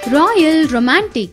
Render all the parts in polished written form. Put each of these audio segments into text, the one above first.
Royal Romantic.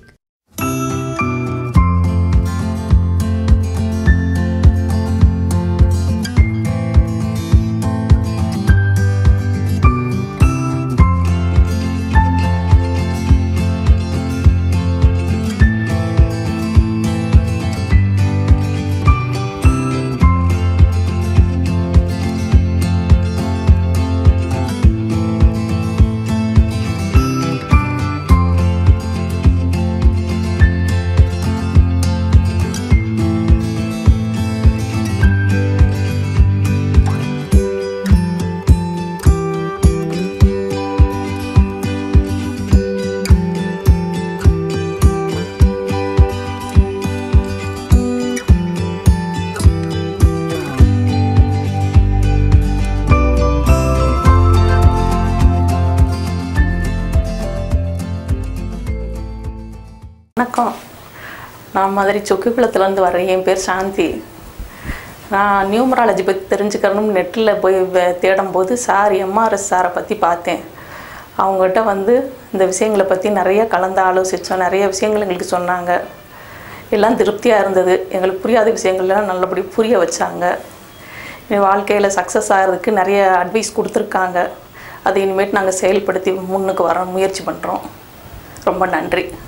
வணக்கம். நான் மதுரை சொக்குக்குளத்துலேருந்து வரேன். என் பேர் சாந்தி. நான் நியூமராலஜி பற்றி தெரிஞ்சுக்கணும்னு நெட்டில் போய் தேடும்போது எம்ஆர்எஸ் சாரை பற்றி பார்த்தேன். அவங்ககிட்ட இந்த விஷயங்களை பற்றி நிறைய கலந்து ஆலோசித்தோம். நிறைய விஷயங்கள் எங்களுக்கு சொன்னாங்க. எல்லாம் திருப்தியாக இருந்தது. எங்களுக்கு புரியாத விஷயங்கள்லாம் நல்லபடி புரிய வச்சாங்க. வாழ்க்கையில் சக்ஸஸ் ஆகிறதுக்கு நிறைய அட்வைஸ் கொடுத்துருக்காங்க. அதை இனிமேட்டு நாங்கள் செயல்படுத்தி முன்னுக்கு வர முயற்சி பண்ணுறோம். ரொம்ப நன்றி.